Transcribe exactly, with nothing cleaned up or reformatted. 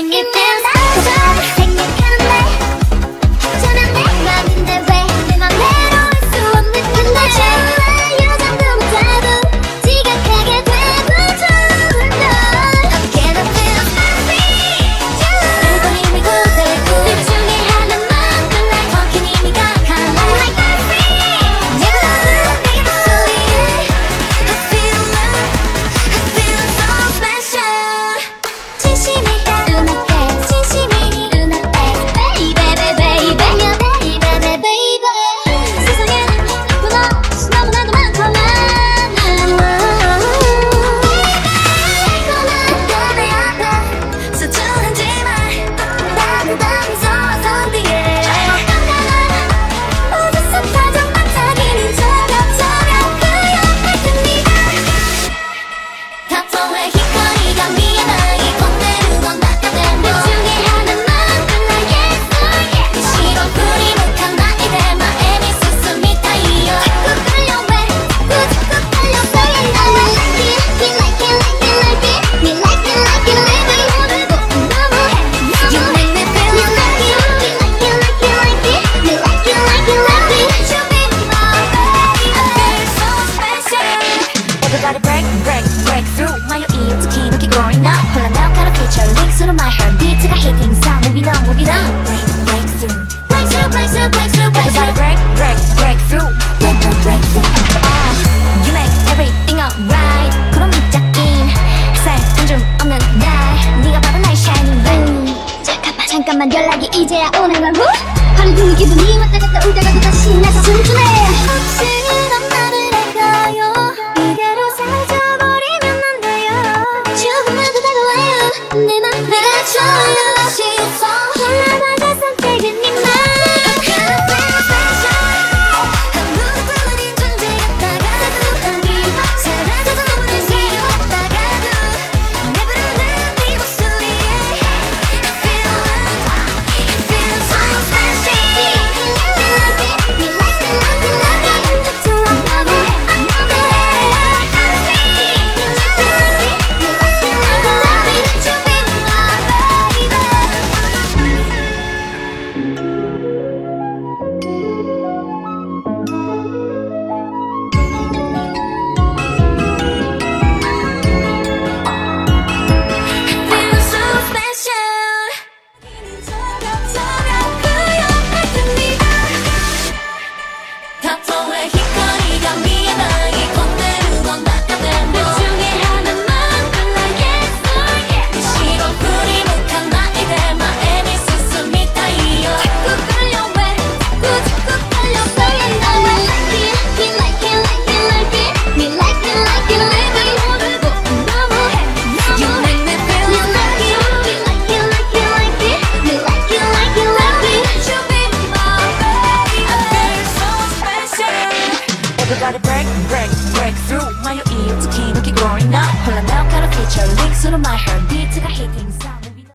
make me feel so 생각하는데 저는 내 맘인데 왜 내 맘대로 할 수 없는 건데 좋아 요정도 못하고 지각하게 되고 좋은 널 어깨도 feel free 그건 이미 고되고 둘 중에 하나만 골라 거긴 이미 각하라 like I'm free 내가 너를 내게 목소리에 I feel love I feel so special 진심이 눈앞에 진심이 눈앞에 baby baby baby baby baby 세상에 무엇이 너무나도 많구만 달콤한 내 앞에 서툴하지만 따뜻한 서서 뒤에 어디서 가장 반짝이는 저녁저녁 그 옆에 듭니다 다통의 흰거리가 미안하게 건네는 낚아댄 둘 중에 하나만 골라 yes or yes 싫어 뿌리묵한 나의 대마에 미소숨이 타이어 자꾸 끌려 왜 자꾸 끌려 왜 나 like it me like it like it like it me like it like it like it 오늘도 너무해 you make me feel you like it me like it like it like it me like it like it like it you be my baby I feel so special Everybody break, break, break through 마요이 어떻게 이렇게 growing up 홀라나오 가는 feature links to my heartbeat가 hitting sound moving on, moving on Break, break through Break through, break through, break through, break through Everybody break, break, break through Break, break, break through uh, You make everything alright 그럼 입자낀 살한줌 없는 날 네가 바로 나의 shining light 잠깐만 잠깐만 연락이 이제야 오는 걸 후 하루 종일 기분이 왔다 갔다 울다 가도 다시 나서 춤추네 혹시 그런 말을 할까요 이대로 사라져버리면 안 돼요 조금만 더 다가와요 내 맘 내가 좋아요